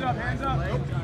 Hands up.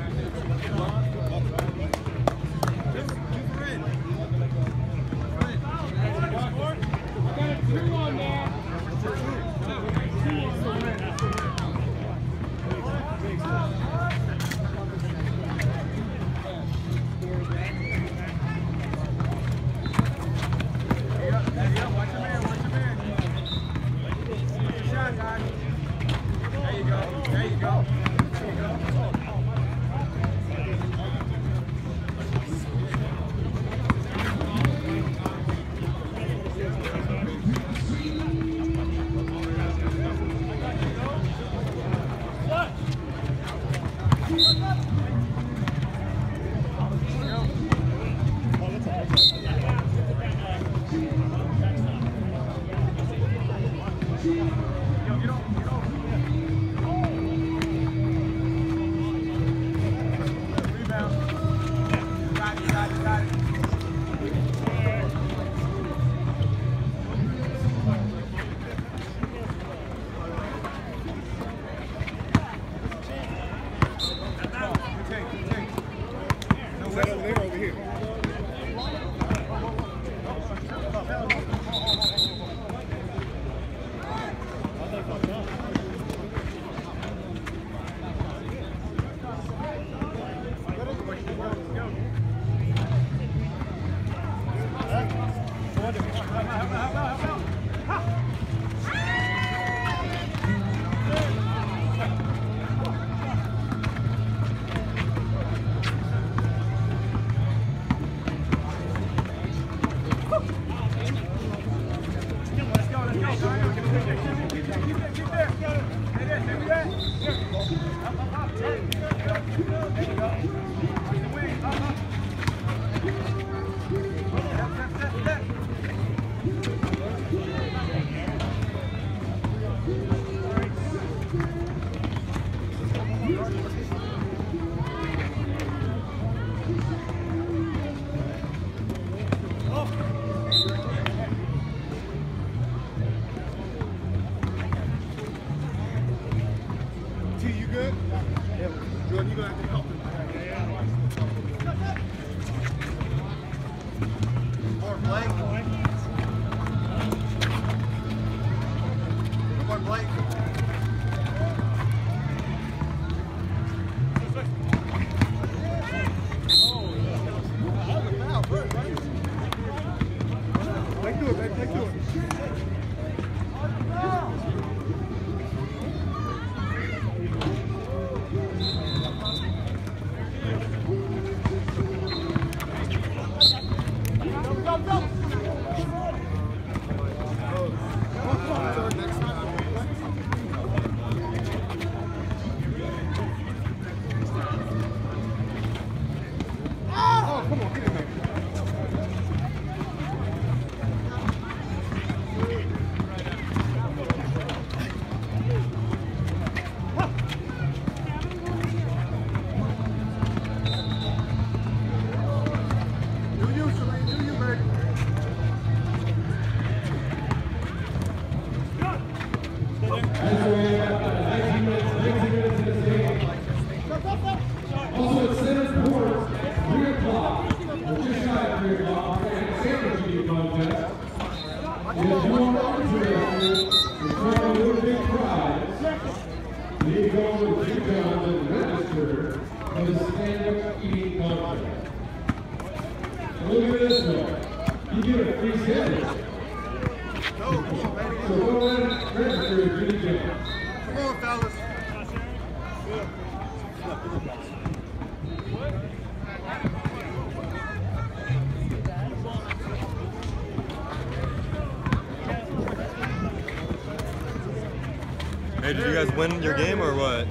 Hey, did you guys win your game or what?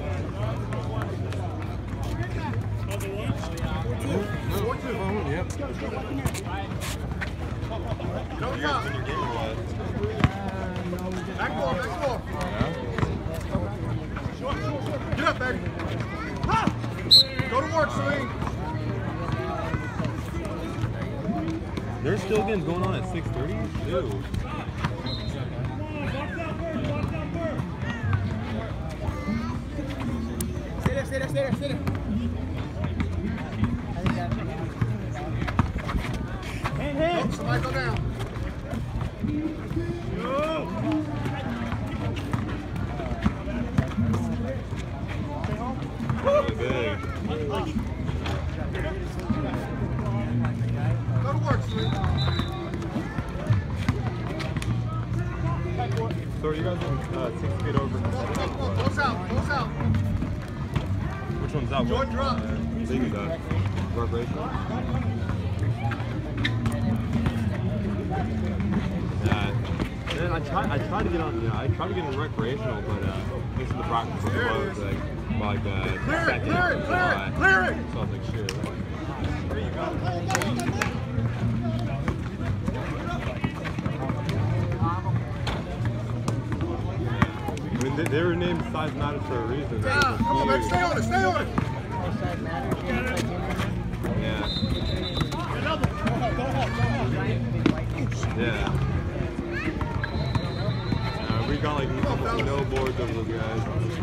Yep. Did you guys win your game or what? Back ball, back ball. Get up, baby. Go to work, Celine. There's still games going on at 6:30? Ew. Stay there. Hand. Somebody go down. Big. Go to work, Sweet. So you guys are 6 feet over. Close out. Which one's that? Jordan drop. League is that? Recreational? Yeah. Man, I tried to get on, I tried to get in recreational, but this is the practice was closed, like second. Clear it. So I was like, shit. There you go. I mean, they were named Size Matters for a reason. Yeah, come on, baby, stay on it. Size matters. Yeah. Yeah. We got like no boards of those guys.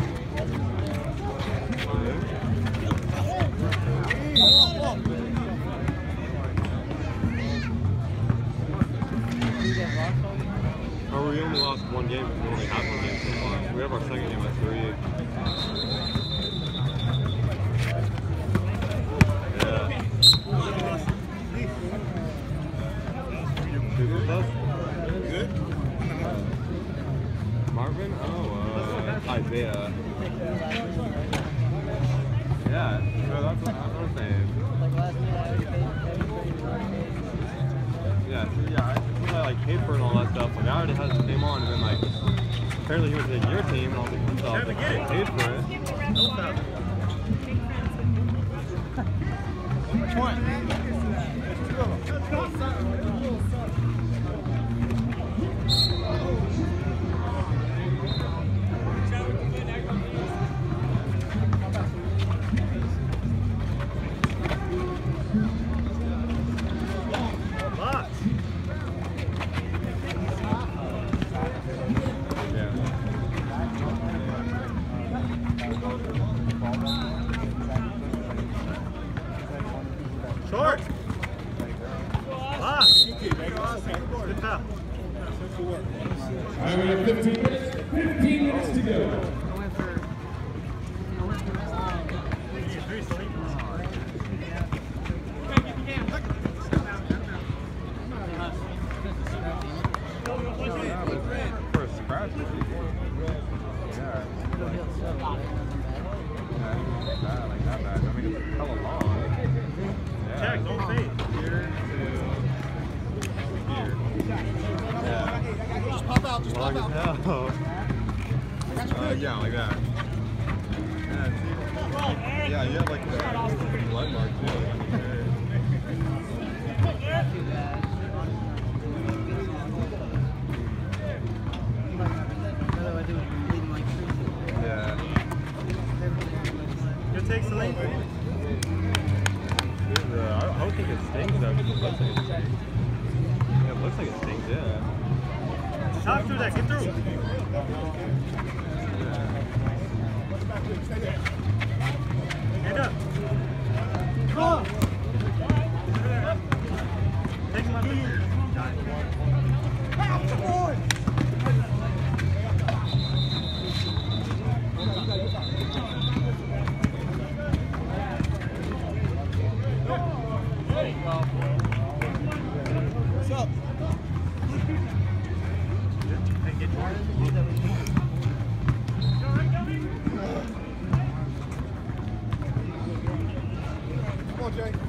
Oh, we only lost one game. We only have one game so far. We have our second game at 3. Yeah. Who's us? Good. Marvin? Oh, Isaiah. Yeah, no, that's what I'm saying. Yeah, so yeah, I like paid for it and all that stuff. Like I already had his name on, and then like apparently he was in your team, and I was like, what the hell? I paid for it. Which one? Short. Good foul. All right, we have 15 minutes to go. For a scratch. Yeah. Like that bad. I mean, it's hella long. Yeah. Check, don't fade. Here to here. Yeah. Just pop out, just Long pop as out. hell. Yeah, like that. Yeah, see? Yeah, you have like the blood mark too. Yeah. Good take, Celine. I don't think it stings though, because it looks like it stings. Yeah, it looks like it stings, yeah. Talk through that, get through. Hand up. Come on. Take him up. What's up? Come on, Jay.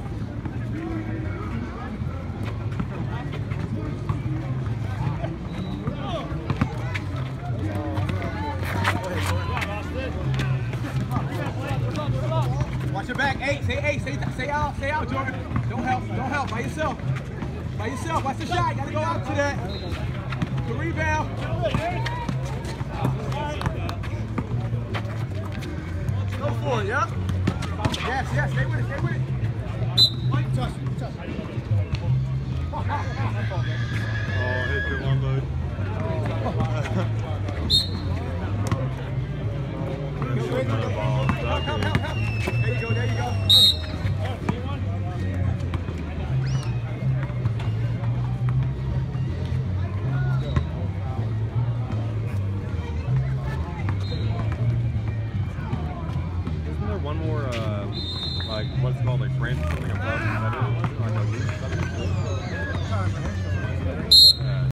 Watch your back. Stay out, Jordan. Don't help. By yourself. Watch the shot. Gotta go out to that. The rebound. Go for it, yeah? Yes, stay with it. Touch.